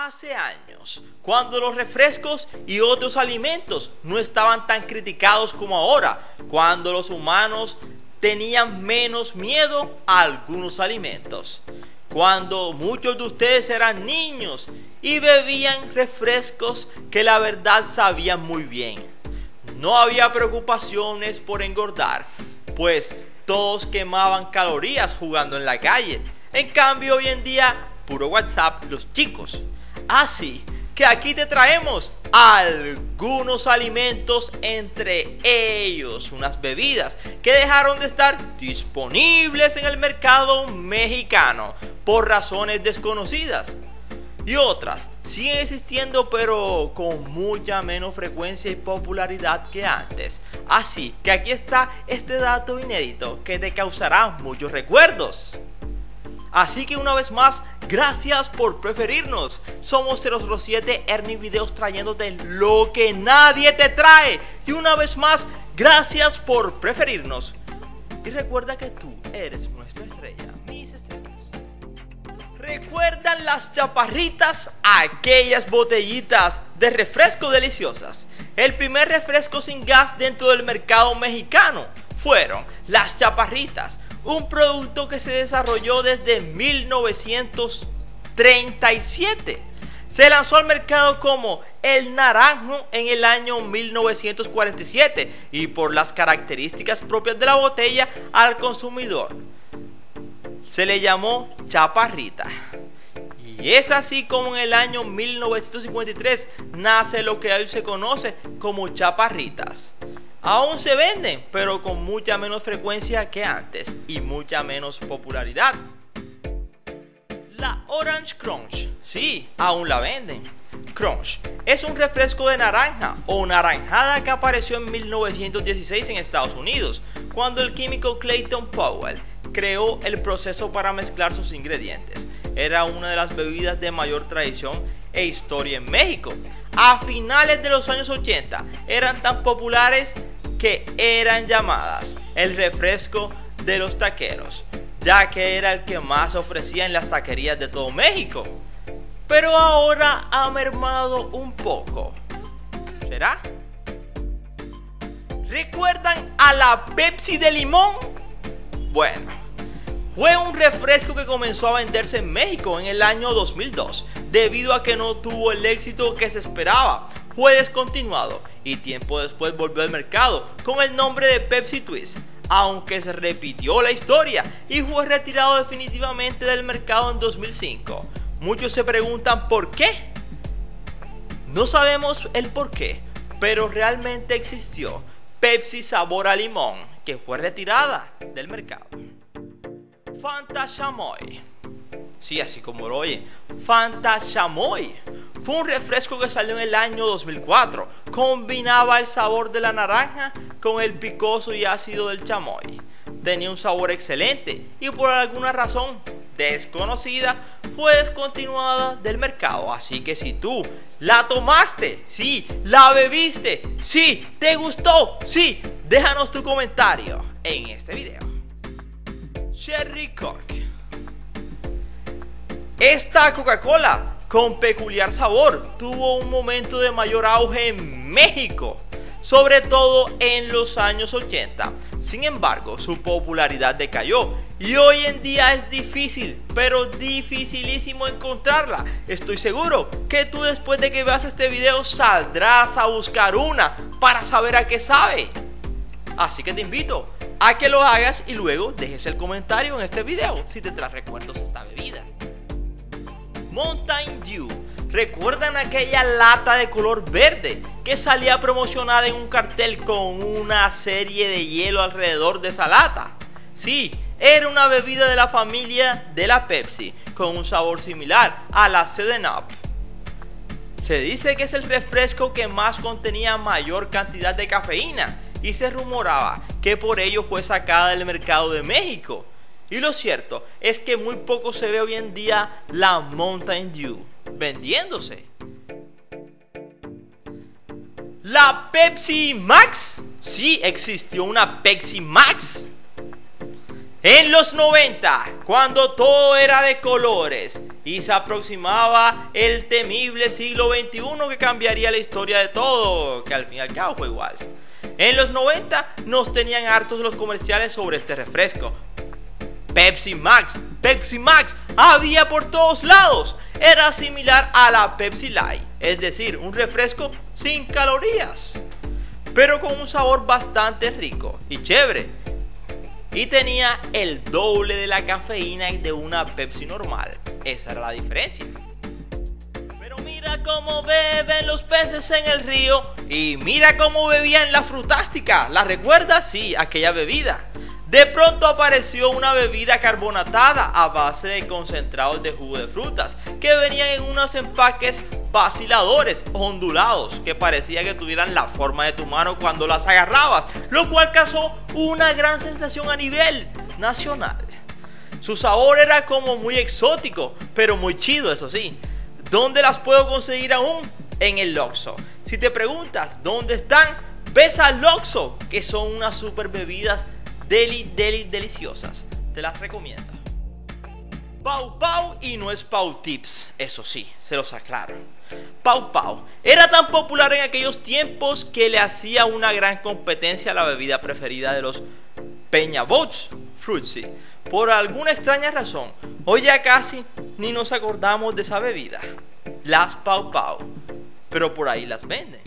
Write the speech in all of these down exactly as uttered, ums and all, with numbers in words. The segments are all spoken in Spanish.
Hace años, cuando los refrescos y otros alimentos no estaban tan criticados como ahora, cuando los humanos tenían menos miedo a algunos alimentos, cuando muchos de ustedes eran niños y bebían refrescos que la verdad sabían muy bien. No había preocupaciones por engordar, pues todos quemaban calorías jugando en la calle. En cambio, hoy en día, puro WhatsApp los chicos. Así que aquí te traemos algunos alimentos, entre ellos unas bebidas que dejaron de estar disponibles en el mercado mexicano por razones desconocidas, y otras siguen existiendo pero con mucha menos frecuencia y popularidad que antes. Así que aquí está este dato inédito que te causará muchos recuerdos. Así que una vez más, gracias por preferirnos. Somos cero cero siete Ernie Videos, trayéndote lo que nadie te trae. Y una vez más, gracias por preferirnos. Y recuerda que tú eres nuestra estrella, mis estrellas. ¿Recuerdan las chaparritas? Aquellas botellitas de refresco deliciosas. El primer refresco sin gas dentro del mercado mexicano fueron las chaparritas, un producto que se desarrolló desde mil novecientos treinta y siete. Se lanzó al mercado como el naranjo en el año mil novecientos cuarenta y siete y por las características propias de la botella al consumidor se le llamó chaparrita. Y es así como en el año mil novecientos cincuenta y tres nace lo que hoy se conoce como chaparritas. Aún se venden, pero con mucha menos frecuencia que antes y mucha menos popularidad. La Orange Crunch, sí, aún la venden. Crunch es un refresco de naranja o naranjada que apareció en mil novecientos dieciséis en Estados Unidos, cuando el químico Clayton Powell creó el proceso para mezclar sus ingredientes. Era una de las bebidas de mayor tradición e historia en México. A finales de los años ochenta eran tan populares que eran llamadas el refresco de los taqueros, ya que era el que más ofrecía en las taquerías de todo México. Pero ahora ha mermado un poco. ¿Será? ¿Recuerdan a la Pepsi de limón? Bueno, fue un refresco que comenzó a venderse en México en el año dos mil dos. Debido a que no tuvo el éxito que se esperaba, fue descontinuado y tiempo después volvió al mercado con el nombre de Pepsi Twist, aunque se repitió la historia y fue retirado definitivamente del mercado en dos mil cinco. Muchos se preguntan ¿por qué? No sabemos el por qué, pero realmente existió Pepsi sabor a limón, que fue retirada del mercado. Fanta Chamoy, sí, así como lo oyen, Fanta Chamoy fue un refresco que salió en el año dos mil cuatro. Combinaba el sabor de la naranja con el picoso y ácido del chamoy. Tenía un sabor excelente y por alguna razón desconocida fue descontinuada del mercado. Así que si tú la tomaste, sí, la bebiste, sí, te gustó, sí, déjanos tu comentario en este video. Cherry Coke. Esta Coca-Cola con peculiar sabor tuvo un momento de mayor auge en México, sobre todo en los años ochenta. Sin embargo, su popularidad decayó y hoy en día es difícil, pero dificilísimo encontrarla. Estoy seguro que tú, después de que veas este video, saldrás a buscar una para saber a qué sabe. Así que te invito a que lo hagas y luego dejes el comentario en este video si te trae recuerdos esta bebida. Mountain Dew. ¿Recuerdan aquella lata de color verde que salía promocionada en un cartel con una serie de hielo alrededor de esa lata? Sí, era una bebida de la familia de la Pepsi, con un sabor similar a la seven up. Se dice que es el refresco que más contenía mayor cantidad de cafeína y se rumoraba que por ello fue sacada del mercado de México. Y lo cierto es que muy poco se ve hoy en día la Mountain Dew vendiéndose. La Pepsi Max. Sí, existió una Pepsi Max en los noventa, cuando todo era de colores y se aproximaba el temible siglo veintiuno que cambiaría la historia de todo, que al fin y al cabo fue igual. En los noventa nos tenían hartos los comerciales sobre este refresco. Pepsi Max, Pepsi Max, había por todos lados. Era similar a la Pepsi Light, es decir, un refresco sin calorías, pero con un sabor bastante rico y chévere. Y tenía el doble de la cafeína de una Pepsi normal. Esa era la diferencia. Pero mira cómo beben los peces en el río y mira cómo bebían la Frutástica. ¿La recuerdas? Sí, aquella bebida. De pronto apareció una bebida carbonatada a base de concentrados de jugo de frutas que venían en unos empaques vaciladores, ondulados, que parecía que tuvieran la forma de tu mano cuando las agarrabas, lo cual causó una gran sensación a nivel nacional. Su sabor era como muy exótico, pero muy chido, eso sí. ¿Dónde las puedo conseguir aún? En el Oxxo. Si te preguntas dónde están, ves al Oxxo, que son unas super bebidas deli, deli, deliciosas. Te las recomiendo. Pau Pau, y no es Pau Tips, eso sí, se los aclaro. Pau Pau era tan popular en aquellos tiempos que le hacía una gran competencia a la bebida preferida de los Peñabots, Fruitsy. Por alguna extraña razón, hoy ya casi ni nos acordamos de esa bebida, las Pau Pau, pero por ahí las venden.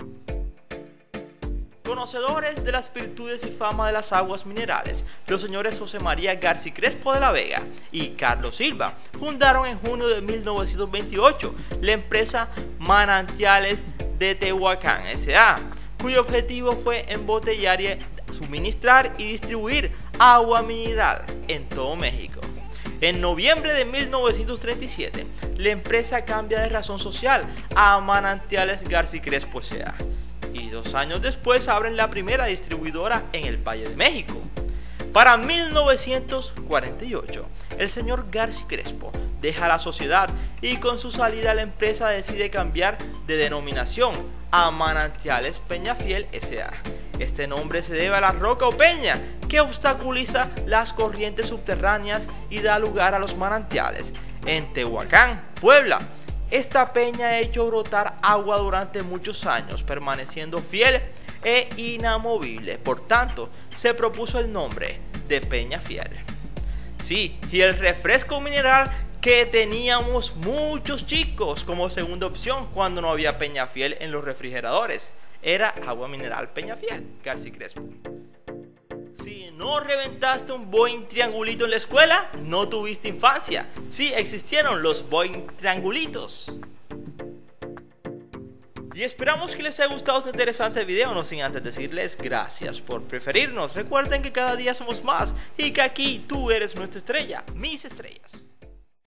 Conocedores de las virtudes y fama de las aguas minerales, los señores José María García Crespo de la Vega y Carlos Silva fundaron en junio de mil novecientos veintiocho la empresa Manantiales de Tehuacán S A, cuyo objetivo fue embotellar y suministrar y distribuir agua mineral en todo México. En noviembre de mil novecientos treinta y siete, la empresa cambia de razón social a Manantiales García Crespo S A y dos años después abren la primera distribuidora en el Valle de México. Para mil novecientos cuarenta y ocho, el señor García Crespo deja la sociedad y con su salida la empresa decide cambiar de denominación a Manantiales Peñafiel S A. Este nombre se debe a la roca o peña que obstaculiza las corrientes subterráneas y da lugar a los manantiales. En Tehuacán, Puebla, esta peña ha hecho brotar agua durante muchos años, permaneciendo fiel e inamovible. Por tanto, se propuso el nombre de Peñafiel. Sí, y el refresco mineral que teníamos muchos chicos como segunda opción cuando no había Peñafiel en los refrigeradores era agua mineral Peñafiel, García Crespo. Si no reventaste un Boing triangulito en la escuela, no tuviste infancia. Sí, existieron los Boing triangulitos. Y esperamos que les haya gustado este interesante video, no sin antes decirles gracias por preferirnos. Recuerden que cada día somos más y que aquí tú eres nuestra estrella, mis estrellas.